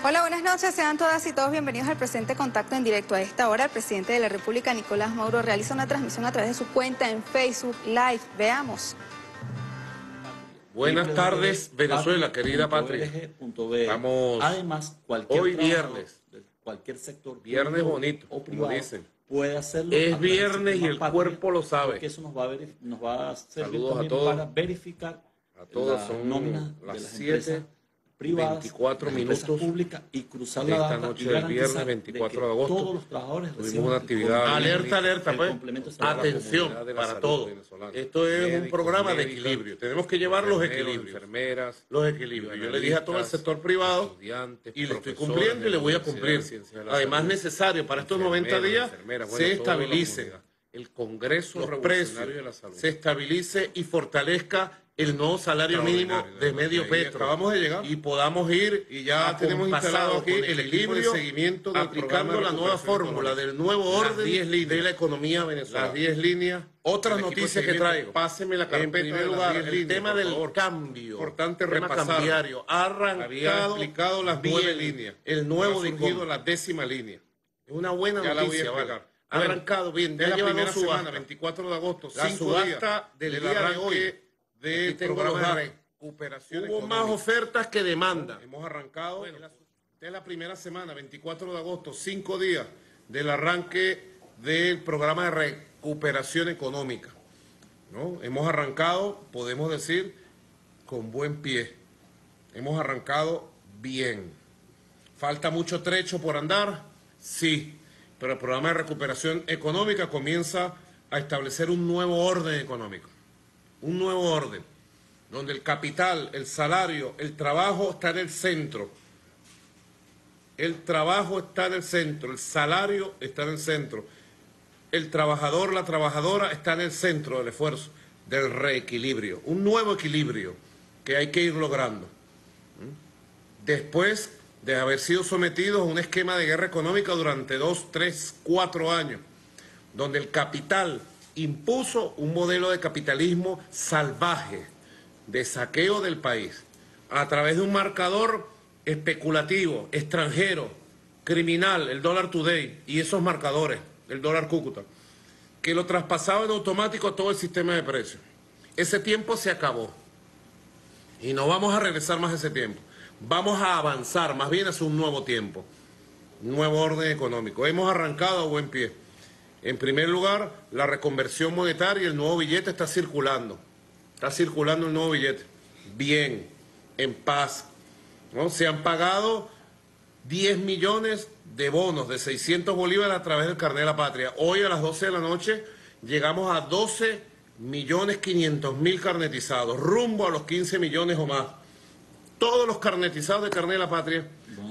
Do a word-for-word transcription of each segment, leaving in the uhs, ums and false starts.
Hola, buenas noches. Sean todas y todos bienvenidos al presente contacto en directo. A esta hora, el presidente de la República, Nicolás Maduro, realiza una transmisión a través de su cuenta en Facebook Live. Veamos. Buenas tardes, Venezuela, querida patria. Vamos Además, cualquier hoy viernes, de cualquier sector, viernes bonito, o como privado, dicen. puede hacerlo. Es viernes y el cuerpo lo sabe. Porque eso nos va a, nos va a servir Saludos también a todos. para verificar A todos la son nómina las de las siete, empresas privadas, veinticuatro las empresas minutos públicas y cruzar de la esta data noche y del garantizar viernes veinticuatro de de que agosto. todos los trabajadores Tuvimos reciban una el actividad complemento- alerta, alerta, el pues. complemento salarial. Atención Comunidad de la para salud todos. venezolana. Esto es un Médicos, programa de médicas, equilibrio. Tenemos que llevar los enfermeros, equilibrios. enfermeras, Los equilibrios. Yo le dije a todo el sector privado estudiantes, y le estoy profesores cumpliendo y le voy a de la cumplir. Universidad de Ciencias de la Además, Salud, necesario para estos noventa enfermeros, días enfermeras, bueno, se toda la estabilice comunidad. El Congreso los Revolucionario precios, de la Salud. se estabilice y fortalezca el nuevo salario mínimo de medio petro. Acabamos de llegar. Y podamos ir Y ya tenemos instalado aquí con el equipo de equilibrio, seguimiento del aplicando programa de la nueva recuperación fórmula económica. del nuevo Las orden diez líneas. de la economía venezolana. Las diez líneas. Otras El equipo de noticias que seguimiento, traigo. Páseme la En carpeta primer de las lugar, diez el líneas, tema por del favor. cambio. Importante El tema repasar. cambiario. Ha arrancado Había explicado las bien nueve líneas. el nuevo Ha de surgido compra. la décima línea. Es una buena Ya la voy a noticia, explicar. ¿vale? Ha Bueno, arrancado bien. de Ya la llevamos primera subasta. semana, veinticuatro de agosto, La cinco subasta días del del día de arranque hoy. del Aquí tengo programa los de datos. recuperación Hubo más económica. ofertas que demanda. Hemos arrancado, bueno, de la primera semana, veinticuatro de agosto, cinco días del arranque del programa de recuperación económica, ¿no? Hemos arrancado, podemos decir, con buen pie. Hemos arrancado bien. ¿Falta mucho trecho por andar? Sí, pero el programa de recuperación económica comienza a establecer un nuevo orden económico, un nuevo orden, donde el capital, el salario, el trabajo está en el centro. El trabajo está en el centro, el salario está en el centro. El trabajador, la trabajadora está en el centro del esfuerzo, del reequilibrio. Un nuevo equilibrio que hay que ir logrando. Después de haber sido sometidos a un esquema de guerra económica durante dos, tres, cuatro años, donde el capital impuso un modelo de capitalismo salvaje, de saqueo del país, a través de un marcador especulativo, extranjero, criminal, el dólar today, y esos marcadores, el dólar Cúcuta, que lo traspasaba en automático a todo el sistema de precios. Ese tiempo se acabó y no vamos a regresar más a ese tiempo. Vamos a avanzar más bien hacia un nuevo tiempo, un nuevo orden económico. Hemos arrancado a buen pie. En primer lugar, la reconversión monetaria, el nuevo billete está circulando. Está circulando el nuevo billete. Bien, en paz, ¿no? Se han pagado diez millones de bonos de seiscientos bolívares a través del carnet de la patria. Hoy a las doce de la noche llegamos a doce millones quinientos mil carnetizados, rumbo a los quince millones o más. Todos los carnetizados de carnet de la patria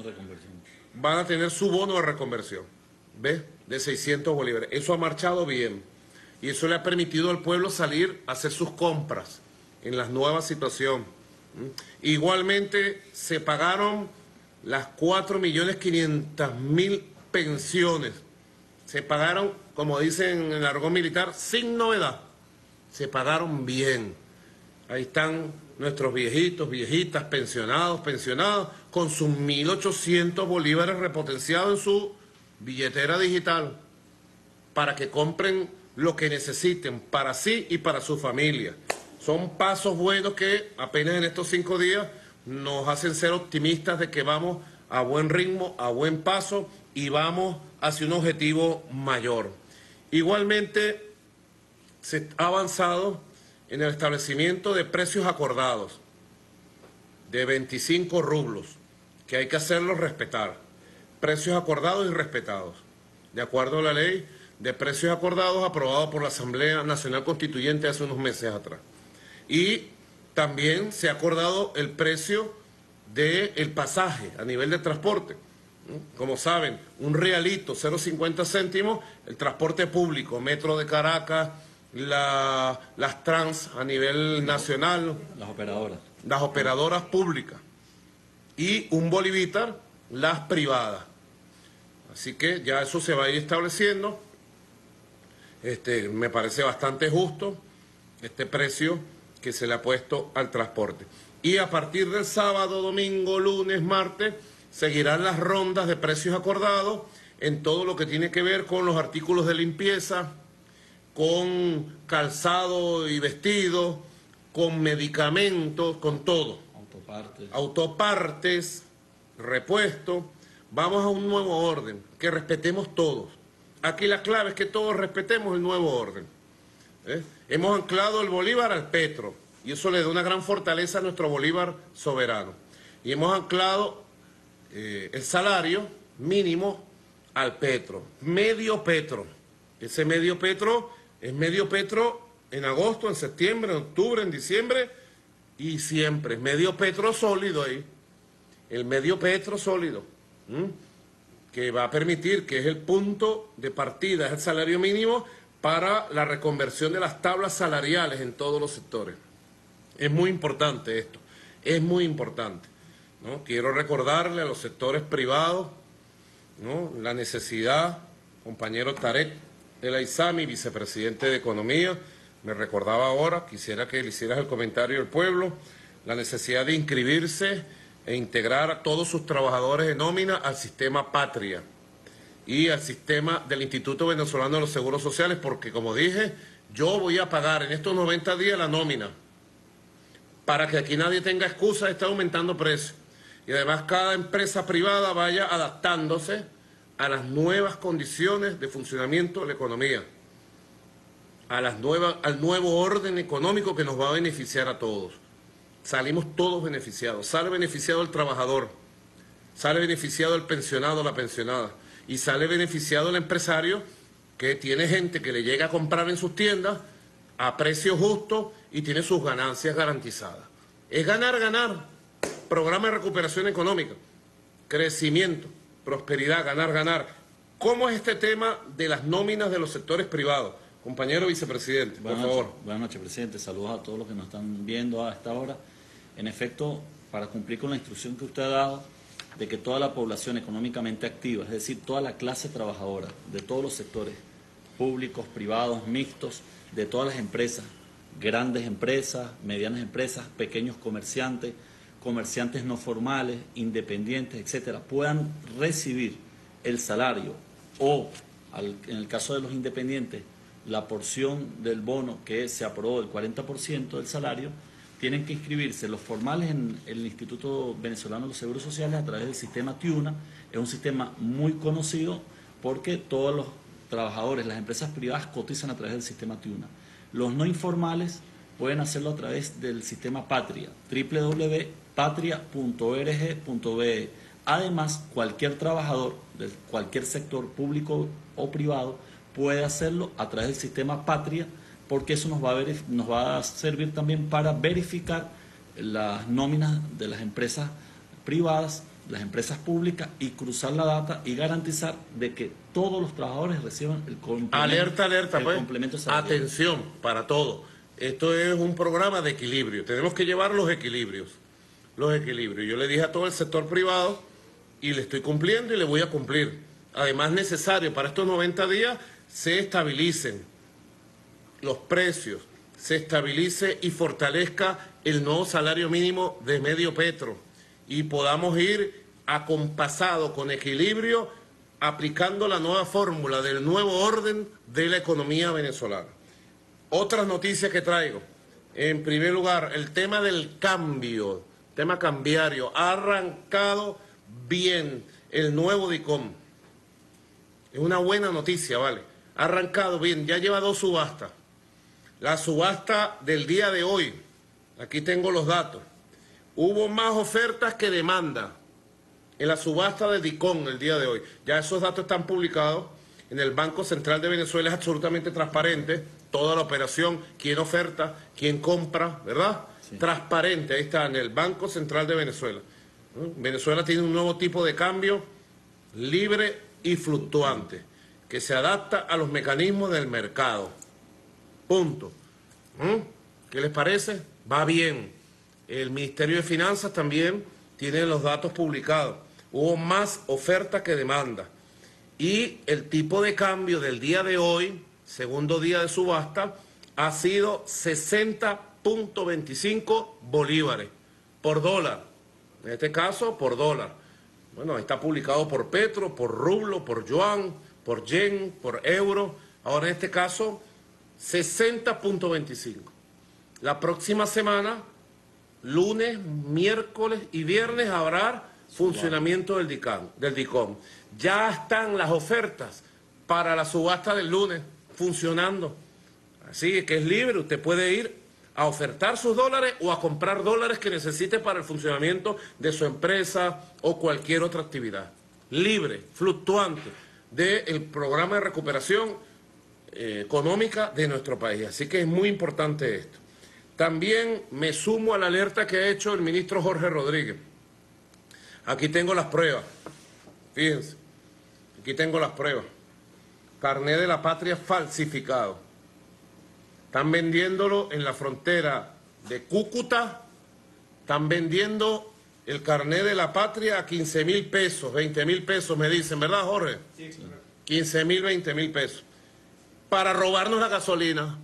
van a tener su bono de reconversión, ¿ves? De seiscientos bolívares. Eso ha marchado bien y eso le ha permitido al pueblo salir a hacer sus compras en la nueva situación. ¿Mm? Igualmente se pagaron las cuatro millones quinientos mil pensiones. Se pagaron, como dicen en el argot militar, sin novedad. Se pagaron bien. Ahí están nuestros viejitos, viejitas, pensionados, pensionados, con sus mil ochocientos bolívares repotenciados en su billetera digital, para que compren lo que necesiten, para sí y para su familia. Son pasos buenos que apenas en estos cinco días nos hacen ser optimistas de que vamos a buen ritmo, a buen paso y vamos hacia un objetivo mayor. Igualmente se ha avanzado en el establecimiento de precios acordados de veinticinco rublos, que hay que hacerlos respetar. Precios acordados y respetados, de acuerdo a la ley de precios acordados aprobada por la Asamblea Nacional Constituyente hace unos meses atrás. Y también se ha acordado el precio del pasaje a nivel de transporte. Como saben, un realito, cero coma cincuenta céntimos, el transporte público, Metro de Caracas, la, las trans a nivel nacional. Las operadoras. Las operadoras públicas. Y un bolivitar, las privadas. Así que ya eso se va a ir estableciendo. Este, me parece bastante justo este precio que se le ha puesto al transporte. Y a partir del sábado, domingo, lunes, martes, seguirán las rondas de precios acordados en todo lo que tiene que ver con los artículos de limpieza, con calzado y vestido, con medicamentos, con todo. Autopartes. Autopartes, repuestos. Vamos a un nuevo orden, que respetemos todos. Aquí la clave es que todos respetemos el nuevo orden. ¿Eh? Hemos anclado el bolívar al petro, y eso le da una gran fortaleza a nuestro bolívar soberano. Y hemos anclado eh, el salario mínimo al petro, medio petro. Ese medio petro es medio petro en agosto, en septiembre, en octubre, en diciembre y siempre. Medio petro sólido ahí, el medio petro sólido, ¿m? que va a permitir, que es el punto de partida, es el salario mínimo para la reconversión de las tablas salariales en todos los sectores. Es muy importante esto, es muy importante, ¿no? Quiero recordarle a los sectores privados, ¿no?, la necesidad, compañero Tarek El Aizami, vicepresidente de Economía, me recordaba ahora, quisiera que le hicieras el comentario del pueblo, la necesidad de inscribirse e integrar a todos sus trabajadores de nómina al sistema Patria y al sistema del Instituto Venezolano de los Seguros Sociales, porque como dije, yo voy a pagar en estos noventa días la nómina, para que aquí nadie tenga excusa de estar aumentando precios. Y además cada empresa privada vaya adaptándose a las nuevas condiciones de funcionamiento de la economía, a las nuevas, al nuevo orden económico que nos va a beneficiar a todos. Salimos todos beneficiados. Sale beneficiado el trabajador, sale beneficiado el pensionado o la pensionada, y sale beneficiado el empresario que tiene gente que le llega a comprar en sus tiendas a precio justo y tiene sus ganancias garantizadas. Es ganar, ganar. Programa de recuperación económica, crecimiento, prosperidad, ganar, ganar. ¿Cómo es este tema de las nóminas de los sectores privados? Compañero vicepresidente, por Buenas favor. Noches, buenas noches, presidente. Saludos a todos los que nos están viendo a esta hora. En efecto, para cumplir con la instrucción que usted ha dado de que toda la población económicamente activa, es decir, toda la clase trabajadora de todos los sectores, públicos, privados, mixtos, de todas las empresas, grandes empresas, medianas empresas, pequeños comerciantes, comerciantes no formales, independientes, etcétera, puedan recibir el salario o, al, en el caso de los independientes, la porción del bono que se aprobó del cuarenta por ciento del salario, tienen que inscribirse los formales en el Instituto Venezolano de los Seguros Sociales a través del sistema TIUNA. Es un sistema muy conocido porque todos los trabajadores, las empresas privadas cotizan a través del sistema TIUNA. Los no informales pueden hacerlo a través del sistema Patria, doble u doble u doble u punto patria punto org punto be. Además, cualquier trabajador de cualquier sector público o privado puede hacerlo a través del sistema Patria, porque eso nos va a, nos va a servir también para verificar las nóminas de las empresas privadas, las empresas públicas, y cruzar la data y garantizar de que todos los trabajadores reciban el complemento. Alerta, alerta, el pues. complemento salarial. Atención para todo. Esto es un programa de equilibrio. Tenemos que llevar los equilibrios. Los equilibrios. Yo le dije a todo el sector privado y le estoy cumpliendo y le voy a cumplir. Además, necesario para estos noventa días se estabilicen los precios, se estabilice y fortalezca el nuevo salario mínimo de medio petro y podamos ir acompasado con equilibrio aplicando la nueva fórmula del nuevo orden de la economía venezolana. Otras noticias que traigo. En primer lugar, el tema del cambio, tema cambiario. Ha arrancado bien el nuevo DICOM. Es una buena noticia, ¿vale? Ha arrancado bien, ya lleva dos subastas. La subasta del día de hoy, aquí tengo los datos. Hubo más ofertas que demanda en la subasta del DICOM el día de hoy. Ya esos datos están publicados en el Banco Central de Venezuela, es absolutamente transparente. Toda la operación, quién oferta, quién compra, ¿verdad? Sí. Transparente, ahí está, en el Banco Central de Venezuela. ¿Mm? Venezuela tiene un nuevo tipo de cambio libre y fluctuante, que se adapta a los mecanismos del mercado. Punto. ¿Mm? ¿Qué les parece? Va bien. El Ministerio de Finanzas también tiene los datos publicados. Hubo más oferta que demanda. Y el tipo de cambio del día de hoy, segundo día de subasta, ha sido sesenta punto veinticinco bolívares por dólar. En este caso, por dólar. Bueno, está publicado por petro, por rublo, por yuan, por yen, por euro. Ahora en este caso, sesenta punto veinticinco. La próxima semana, lunes, miércoles y viernes, habrá funcionamiento del DICAM, del DICOM. Ya están las ofertas para la subasta del lunes funcionando. Así que es libre, usted puede ir a ofertar sus dólares o a comprar dólares que necesite para el funcionamiento de su empresa o cualquier otra actividad. Libre, fluctuante, del programa de recuperación eh, económica de nuestro país. Así que es muy importante esto. También me sumo a la alerta que ha hecho el ministro Jorge Rodríguez. Aquí tengo las pruebas. Fíjense, aquí tengo las pruebas. Carné de la patria falsificado. Están vendiéndolo en la frontera de Cúcuta, están vendiendo el carné de la patria a quince mil pesos, veinte mil pesos, me dicen, ¿verdad, Jorge? Sí, claro. quince mil, veinte mil pesos, para robarnos la gasolina.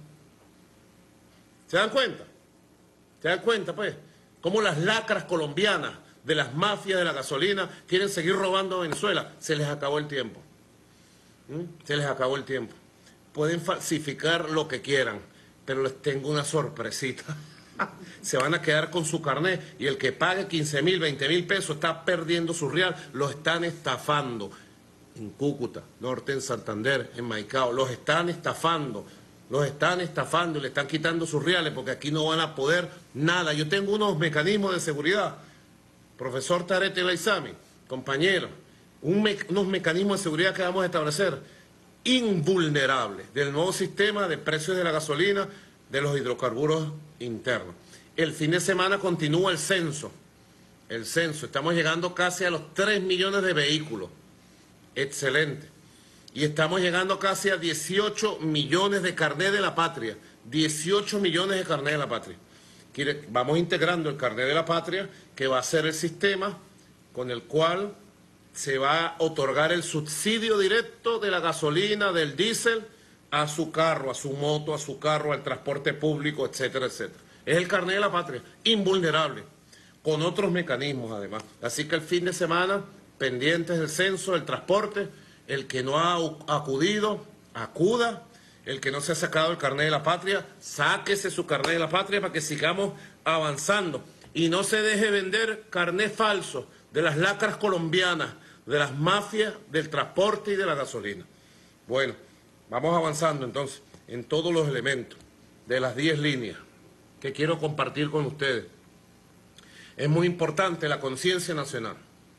¿Se dan cuenta? ¿Se dan cuenta, pues? Cómo las lacras colombianas de las mafias de la gasolina quieren seguir robando a Venezuela. Se les acabó el tiempo. ¿Mm? Se les acabó el tiempo. Pueden falsificar lo que quieran, pero les tengo una sorpresita. Se van a quedar con su carnet y el que pague quince mil, veinte mil pesos está perdiendo su real. Los están estafando en Cúcuta, Norte, en Santander, en Maicao. Los están estafando, los están estafando y le están quitando sus reales porque aquí no van a poder nada. Yo tengo unos mecanismos de seguridad, profesor Tarete Laizami, compañero, un me unos mecanismos de seguridad que vamos a establecer invulnerables del nuevo sistema de precios de la gasolina, de los hidrocarburos internos. El fin de semana continúa el censo, el censo, estamos llegando casi a los tres millones de vehículos, excelente, y estamos llegando casi a dieciocho millones de carnet de la patria, dieciocho millones de carnet de la patria. Vamos integrando el carnet de la patria, que va a ser el sistema con el cual se va a otorgar el subsidio directo de la gasolina, del diésel, a su carro, a su moto, a su carro, al transporte público, etcétera, etcétera. Es el carnet de la patria, invulnerable, con otros mecanismos además. Así que el fin de semana, pendientes del censo, del transporte, el que no ha acudido, acuda. El que no se ha sacado el carnet de la patria, sáquese su carnet de la patria para que sigamos avanzando. Y no se deje vender carnet falso de las lacras colombianas, de las mafias del transporte y de la gasolina. Bueno, vamos avanzando entonces en todos los elementos de las diez líneas que quiero compartir con ustedes. Es muy importante la conciencia nacional.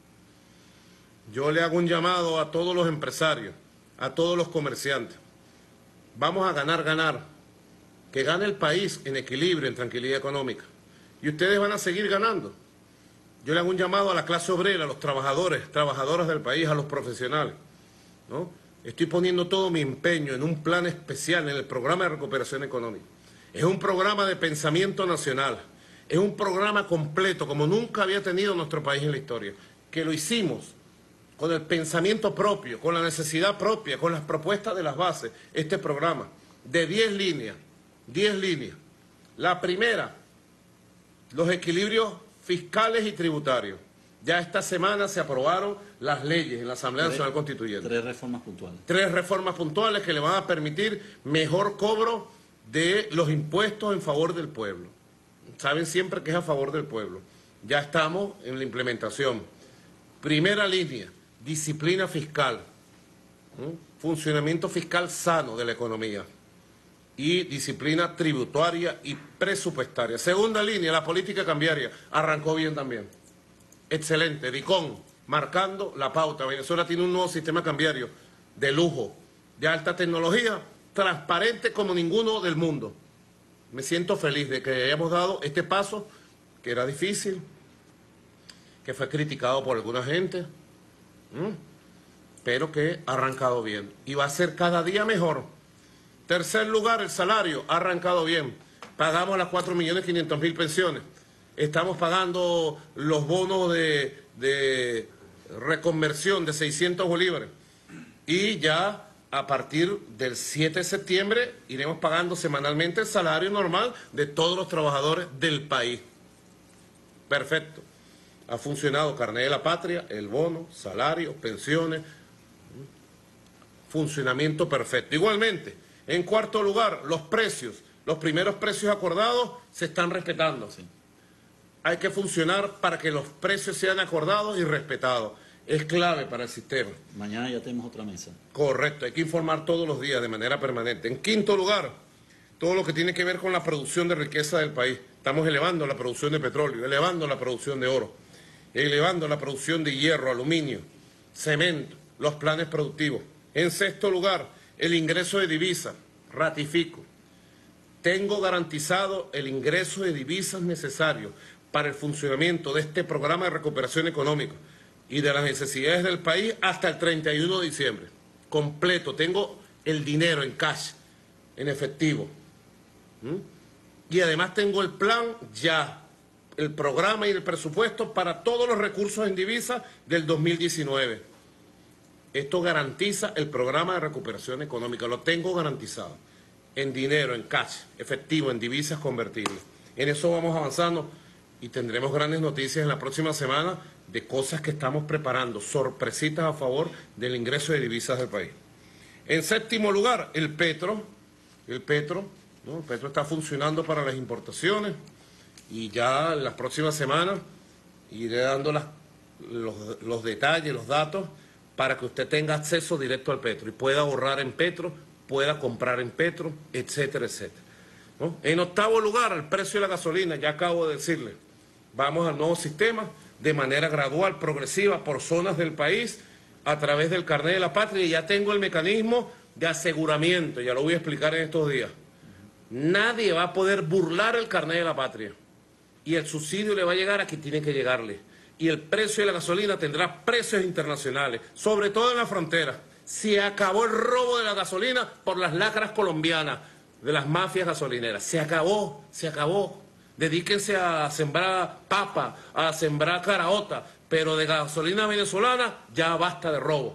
Yo le hago un llamado a todos los empresarios, a todos los comerciantes. Vamos a ganar, ganar. Que gane el país en equilibrio, en tranquilidad económica. Y ustedes van a seguir ganando. Yo le hago un llamado a la clase obrera, a los trabajadores, trabajadoras del país, a los profesionales, ¿no? Estoy poniendo todo mi empeño en un plan especial, en el programa de recuperación económica. Es un programa de pensamiento nacional. Es un programa completo, como nunca había tenido nuestro país en la historia. Que lo hicimos con el pensamiento propio, con la necesidad propia, con las propuestas de las bases. Este programa de diez líneas, diez líneas. La primera, los equilibrios fiscales y tributarios. Ya esta semana se aprobaron las leyes en la Asamblea tres, Nacional Constituyente. Tres reformas puntuales. Tres reformas puntuales que le van a permitir mejor cobro de los impuestos en favor del pueblo. Saben siempre que es a favor del pueblo. Ya estamos en la implementación. Primera línea, disciplina fiscal. ¿Mm? Funcionamiento fiscal sano de la economía. Y disciplina tributaria y presupuestaria. Segunda línea, la política cambiaria. Arrancó bien también. Excelente. DICOM, marcando la pauta. Venezuela tiene un nuevo sistema cambiario de lujo, de alta tecnología, transparente como ninguno del mundo. Me siento feliz de que hayamos dado este paso, que era difícil, que fue criticado por alguna gente, ¿m? pero que ha arrancado bien. Y va a ser cada día mejor. Tercer lugar, el salario ha arrancado bien. Pagamos las cuatro millones quinientas mil pensiones. Estamos pagando los bonos de, de reconversión de seiscientos bolívares. Y ya a partir del siete de septiembre iremos pagando semanalmente el salario normal de todos los trabajadores del país. Perfecto. Ha funcionado Carnet de la Patria, el bono, salarios, pensiones, funcionamiento perfecto. Igualmente, en cuarto lugar, los precios. Los primeros precios acordados se están respetando. Sí. Hay que funcionar para que los precios sean acordados y respetados. Es clave para el sistema. Mañana ya tenemos otra mesa. Correcto, hay que informar todos los días de manera permanente. En quinto lugar, todo lo que tiene que ver con la producción de riqueza del país. Estamos elevando la producción de petróleo, elevando la producción de oro, elevando la producción de hierro, aluminio, cemento, los planes productivos. En sexto lugar, el ingreso de divisas. Ratifico. Tengo garantizado el ingreso de divisas necesario para el funcionamiento de este programa de recuperación económica y de las necesidades del país hasta el treinta y uno de diciembre. Completo. Tengo el dinero en cash, en efectivo. ¿Mm? Y además tengo el plan ya, el programa y el presupuesto para todos los recursos en divisas del dos mil diecinueve. Esto garantiza el programa de recuperación económica, lo tengo garantizado, en dinero, en cash, efectivo, en divisas convertibles. En eso vamos avanzando y tendremos grandes noticias en la próxima semana de cosas que estamos preparando, sorpresitas a favor del ingreso de divisas del país. En séptimo lugar, el petro, el petro, ¿no? El petro está funcionando para las importaciones y ya en las próximas semanas iré dando las, los, los detalles, los datos, para que usted tenga acceso directo al petro y pueda ahorrar en petro, pueda comprar en petro, etcétera, etcétera, ¿no? En octavo lugar, el precio de la gasolina, ya acabo de decirle, vamos al nuevo sistema de manera gradual, progresiva, por zonas del país, a través del Carnet de la Patria, y ya tengo el mecanismo de aseguramiento, ya lo voy a explicar en estos días. Nadie va a poder burlar el Carnet de la Patria, y el subsidio le va a llegar a quien tiene que llegarle. Y el precio de la gasolina tendrá precios internacionales, sobre todo en la frontera. Se acabó el robo de la gasolina por las lacras colombianas, de las mafias gasolineras. Se acabó, se acabó. Dedíquense a sembrar papa, a sembrar caraota, pero de gasolina venezolana ya basta de robo.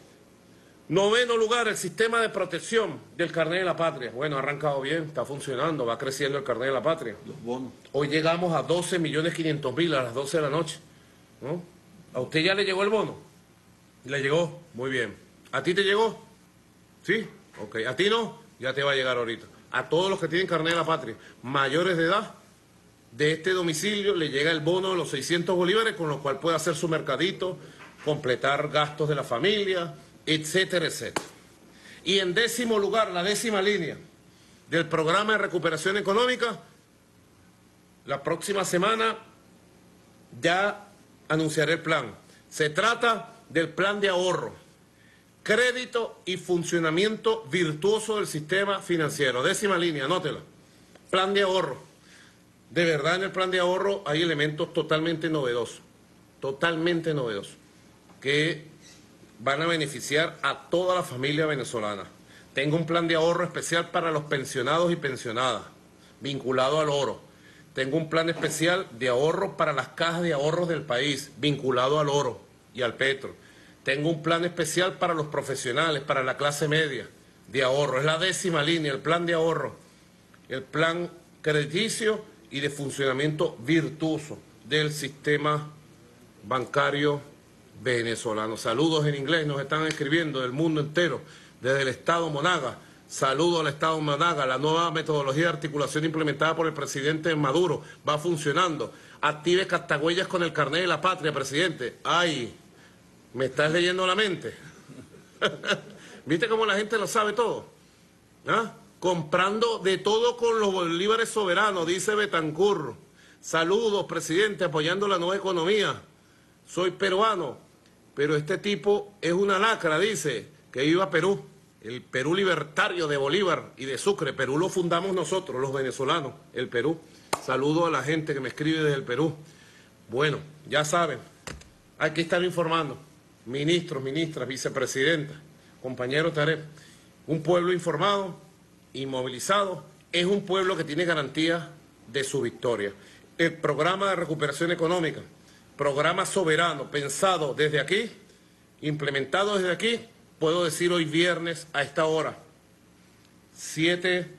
Noveno lugar, el sistema de protección del Carnet de la Patria. Bueno, ha arrancado bien, está funcionando, va creciendo el Carnet de la Patria. Los bonos. Hoy llegamos a doce millones quinientos mil a las doce de la noche, ¿no? ¿A usted ya le llegó el bono? ¿Le llegó? Muy bien. ¿A ti te llegó? ¿Sí? Ok. ¿A ti no? Ya te va a llegar ahorita. A todos los que tienen Carnet de la Patria, mayores de edad, de este domicilio, le llega el bono de los seiscientos bolívares, con lo cual puede hacer su mercadito, completar gastos de la familia, etcétera, etcétera. Y en décimo lugar, la décima línea del programa de recuperación económica, la próxima semana ya anunciaré el plan. Se trata del plan de ahorro, crédito y funcionamiento virtuoso del sistema financiero. Décima línea, anótela. Plan de ahorro. De verdad, en el plan de ahorro hay elementos totalmente novedosos, totalmente novedosos, que van a beneficiar a toda la familia venezolana. Tengo un plan de ahorro especial para los pensionados y pensionadas, vinculado al oro. Tengo un plan especial de ahorro para las cajas de ahorros del país, vinculado al oro y al petro. Tengo un plan especial para los profesionales, para la clase media, de ahorro. Es la décima línea, el plan de ahorro, el plan crediticio y de funcionamiento virtuoso del sistema bancario venezolano. Saludos en inglés, nos están escribiendo del mundo entero, desde el Estado Monagas. Saludo al Estado Monagas, la nueva metodología de articulación implementada por el presidente Maduro va funcionando. Active Castagüeyas con el Carnet de la Patria, presidente. Ay, ¿me estás leyendo la mente? ¿Viste cómo la gente lo sabe todo? ¿Ah? Comprando de todo con los bolívares soberanos, dice Betancur. Saludos, presidente, apoyando la nueva economía. Soy peruano, pero este tipo es una lacra, dice, que iba a Perú. El Perú libertario de Bolívar y de Sucre. Perú lo fundamos nosotros, los venezolanos, el Perú. Saludo a la gente que me escribe desde el Perú. Bueno, ya saben, hay que estar informando. Ministros, ministras, vicepresidentas, compañeros Tarek. Un pueblo informado y movilizado es un pueblo que tiene garantía de su victoria. El programa de recuperación económica, programa soberano, pensado desde aquí, implementado desde aquí, puedo decir hoy viernes a esta hora, siete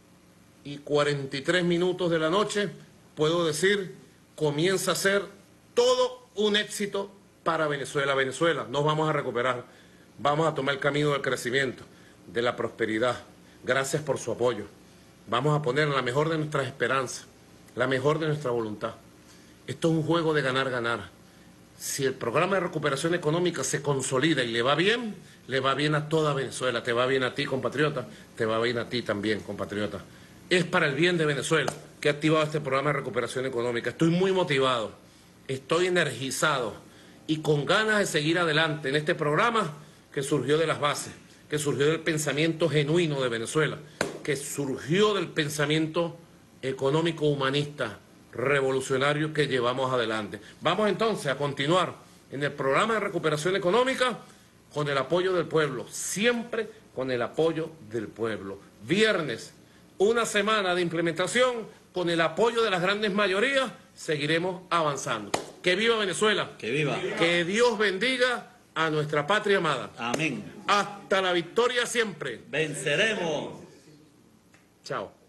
y cuarenta y tres minutos de la noche, puedo decir, comienza a ser todo un éxito para Venezuela. Venezuela, nos vamos a recuperar, vamos a tomar el camino del crecimiento, de la prosperidad. Gracias por su apoyo. Vamos a poner la mejor de nuestras esperanzas, la mejor de nuestra voluntad. Esto es un juego de ganar-ganar. Si el programa de recuperación económica se consolida y le va bien, le va bien a toda Venezuela. Te va bien a ti, compatriota, te va bien a ti también, compatriota. Es para el bien de Venezuela que he activado este programa de recuperación económica. Estoy muy motivado, estoy energizado y con ganas de seguir adelante en este programa que surgió de las bases, que surgió del pensamiento genuino de Venezuela, que surgió del pensamiento económico humanista revolucionario que llevamos adelante. Vamos entonces a continuar en el programa de recuperación económica con el apoyo del pueblo, siempre con el apoyo del pueblo. Viernes, una semana de implementación, con el apoyo de las grandes mayorías, seguiremos avanzando. ¡Que viva Venezuela! ¡Que viva! Que Dios bendiga a nuestra patria amada. Amén. Hasta la victoria siempre. Venceremos. Chao.